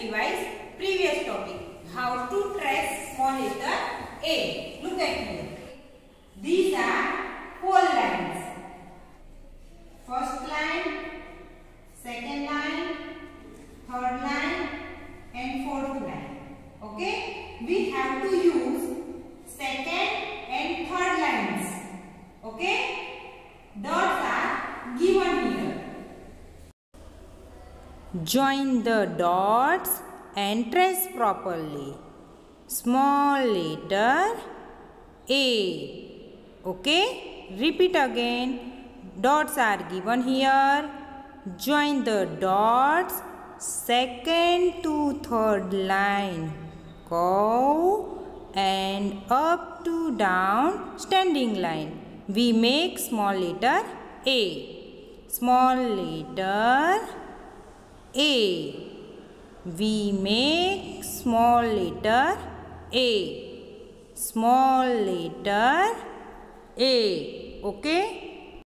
revise previous topic. How to trace small letter A. Look at here. These are 4 lines. First line, second line, third line and fourth line. Okay? We have to use second and third lines. Okay? Dots are given here. Join the dots and trace properly. Small letter A. Okay? Repeat again. Dots are given here. Join the dots. Second to third line. Go and up to down standing line. We make small letter A. Small letter A. We make small letter A. Small letter A. Okay?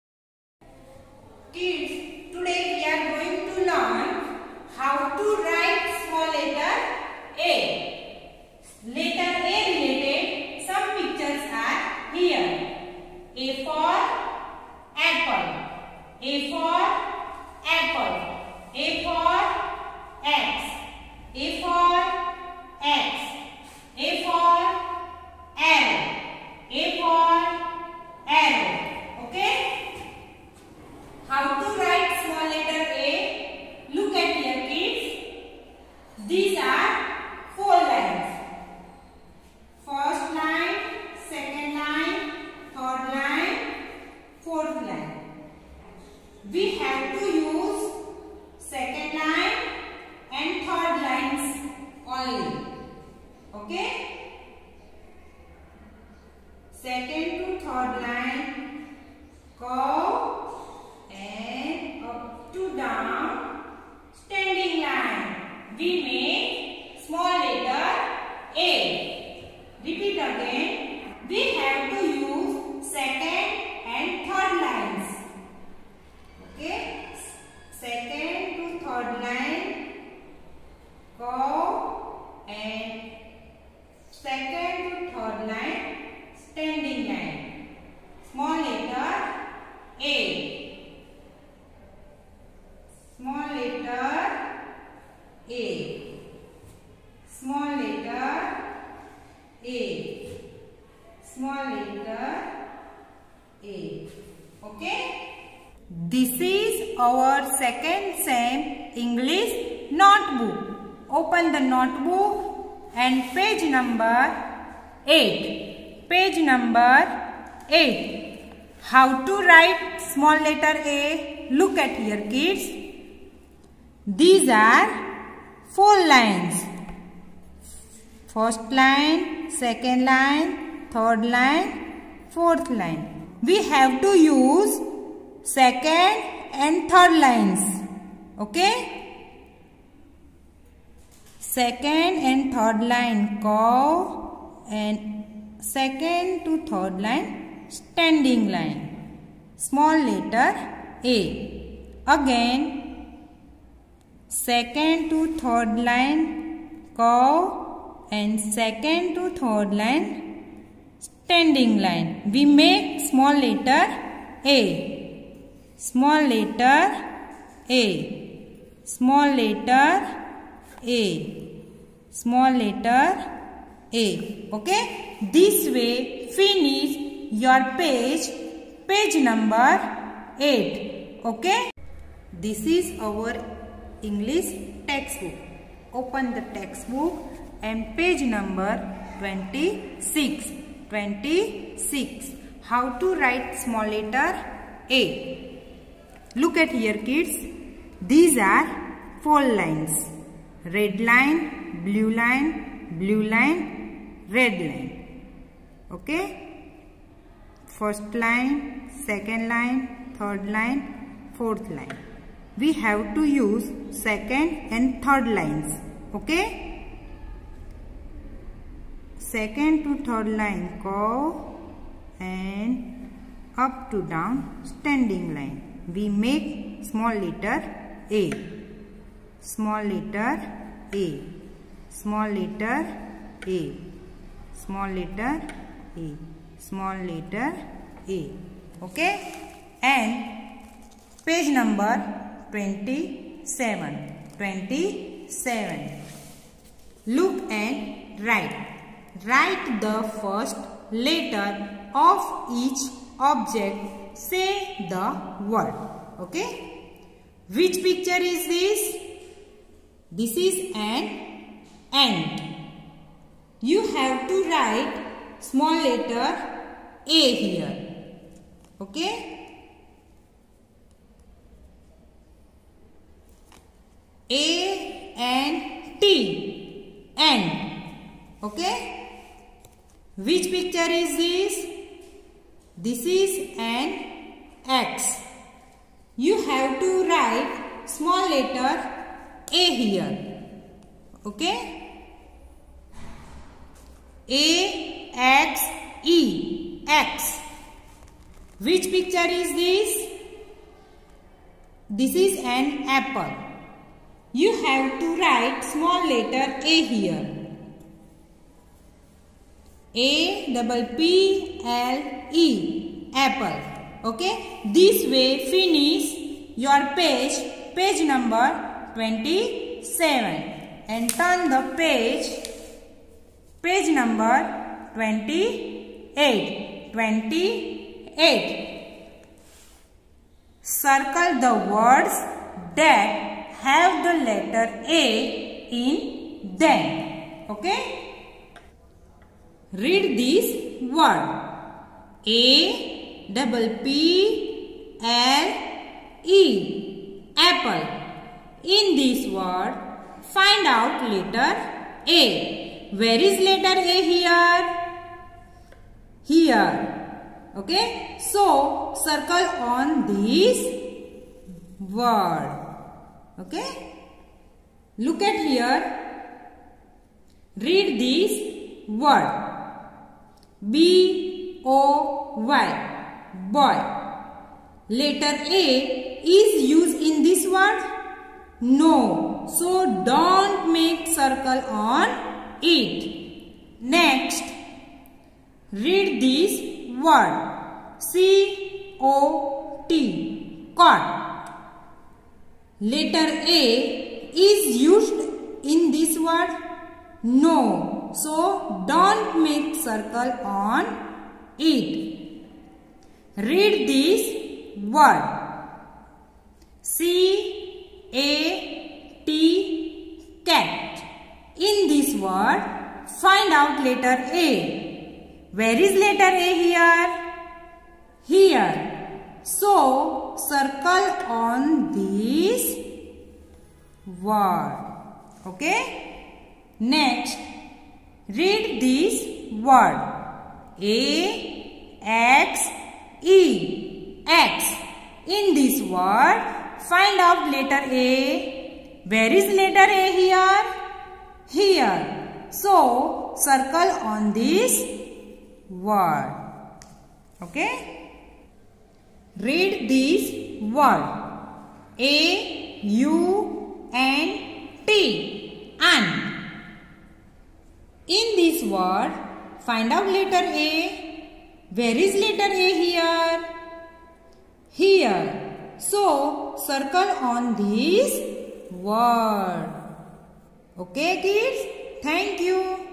Kids, today we are going to learn how to write small letter A. Letter A related some pictures are here. A for apple. A for apple. A for X. A for X. A for L. A for arrow. Okay? How to write small letter A? Look at here, kids. These are 4 lines. First line, second line, third line, fourth line. We have to use second line and third lines only. Okay? Second to third line, go and up to down standing line. We make small letter A. Repeat again. We have to use second and third lines. Okay? Second to third line, go and second to third line, standing line. Small letter A. Small letter A. Small letter A. Small letter A. Okay? This is our second sem English notebook. Open the notebook and page number 8. Page number 8. How to write small letter A? Look at here, kids. These are 4 lines. First line, second line, third line, fourth line. We have to use second and third lines. Okay? Second and third line, go and second to third line, standing line. Small letter A. Again, second to third line, go and second to third line, standing line. We make small letter A. Small letter A. Small letter A. Small letter A. Okay? This way finish your page number 8. Okay? This is our English textbook. Open the textbook and page number 26. 26. How to write small letter A. Look at here, kids. These are 4 lines. Red line, blue line, red line. Okay? First line, second line, third line, fourth line. We have to use second and third lines. Okay? Second to third line, go and up to down standing line. We make small letter A. Small letter A. Small letter A. Small letter A. Small letter A. Okay? And page number 27. 27. Look and write. Write the first letter of each object. Say the word. Okay? Which picture is this? This is an ant. You have to write small letter A here. Okay? A and T. Ant. Okay? Which picture is this? This is an X. You have to write small letter A here. Okay? A, X, E. X. Which picture is this? This is an apple. You have to write small letter A here. A double P L E. Apple. Okay? This way finish your page. Page number 27. And turn the page. Page number 28. 28. Circle the words that have the letter A in them. Okay? Read this word. A double P L E. Apple. In this word, find out letter A. Where is letter A here? Here. Okay? So, circle on this word. Okay? Look at here. Read this word. B-O-Y. Boy. Letter A is used in this word? No. So, don't make circle on it. Next, read this word. C-O-T. Cot. Letter A is used in this word? No. So, don't make circle on it. Read this word. C-A-T. Cat. In this word, find out letter A. Where is letter A here? Here. So, circle on this word. Okay? Next, read this word. A-X-E. X. In this word, find out letter A. Where is letter A here? Here. So, circle on this word. Okay? Read this word. A-U-N-T. Ant. In this word, find out letter A. Where is letter A here? Here. So, circle on this word. Okay, kids? Thank you.